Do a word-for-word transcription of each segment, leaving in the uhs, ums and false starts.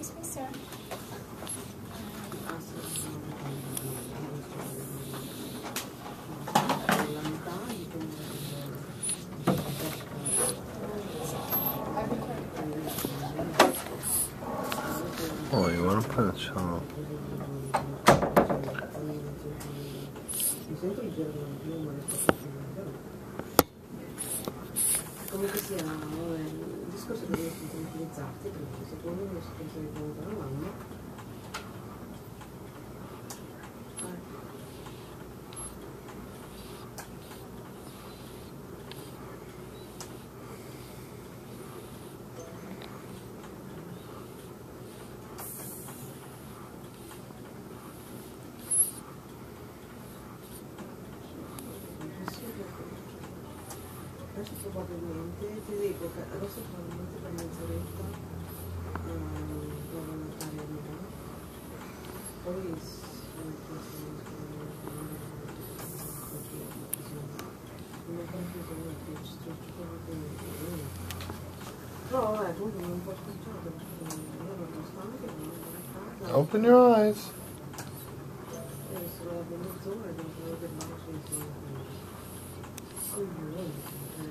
Excuse me, sir. Oh, you want to put a channel? Comunque sia, il discorso deve essere utilizzati perché secondo me si pensa di prendere una mamma. Adesso probabilmente ti dico che adesso probabilmente per mezz'oretta devo andare a via, poi non confuso niente, ci sto tutto però vabbè, comunque non può ascoltare perché io non stanca, non stanca. Open your eyes. Adesso la mezz'ora e devo vedere se sono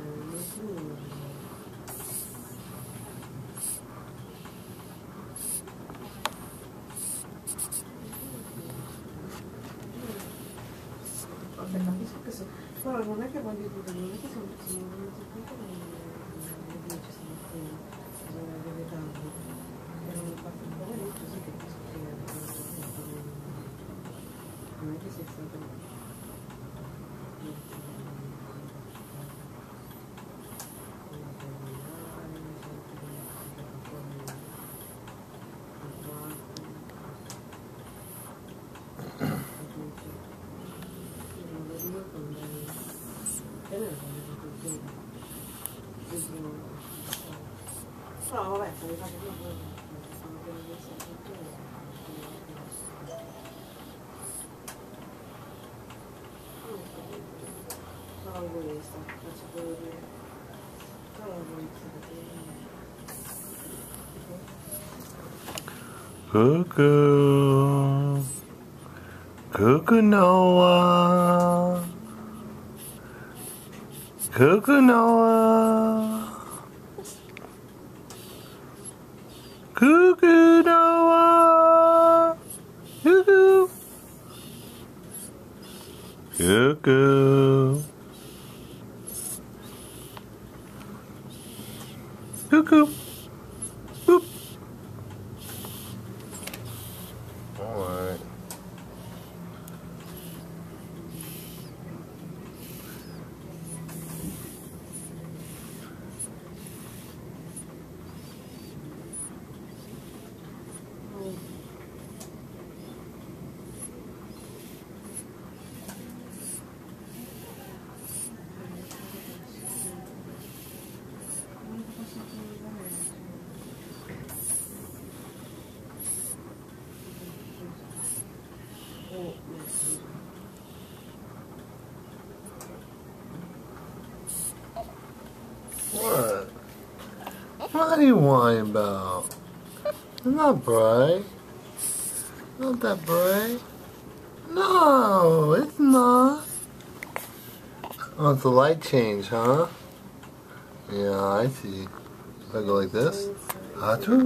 vabbè, capisco che so, però non è che voglio dire, non è che sono sono venuti qui che le dieci stamattina, bisogna vedere tanto, erano fatti un po' lì così che capisco che non è che sia stato no, vabbè, se mi fate una cosa, sono per il no, egoista, faccio vedere. No, Cuckoo. Cuckoo Noah. Cuckoo Noah. Cuckoo Noah. Cuckoo. Cuckoo. Cuckoo. Boop. All right. What? What are you whining about? It's not bright. Not that bright. No, it's not. Oh, it's a light change, huh? Yeah, I see. If I go like this. Achoo.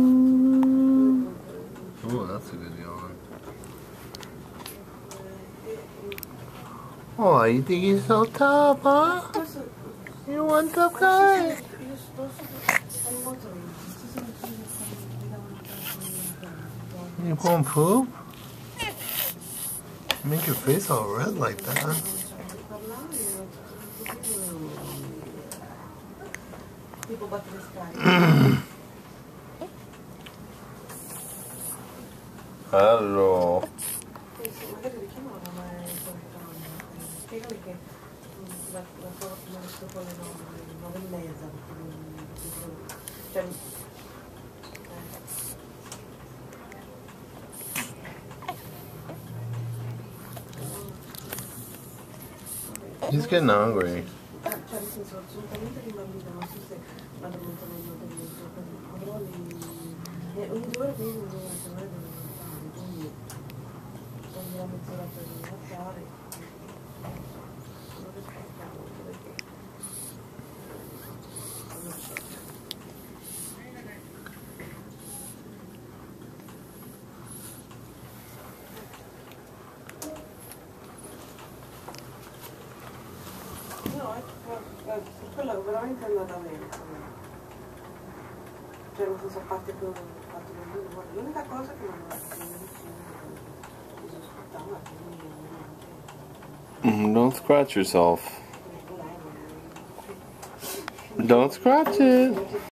Ooh, that's a good yawn. Oh, you think you're so tough, huh? You one tough guy? You gonna poop? Make your face all red like that. Hello. He's getting hungry. Eh, ogni due ore quindi non devo essere ore devo nuotare, quindi quando la mezz'ora per nuotare non riesco a farlo perché non c'è. No, è, è, quella veramente è andata bene. Cioè, non so, a parte che ho fatto le due, guarda, l'unica cosa che mi hanno detto le medicine che sono aspettava che Mm, don't scratch yourself. Don't scratch it.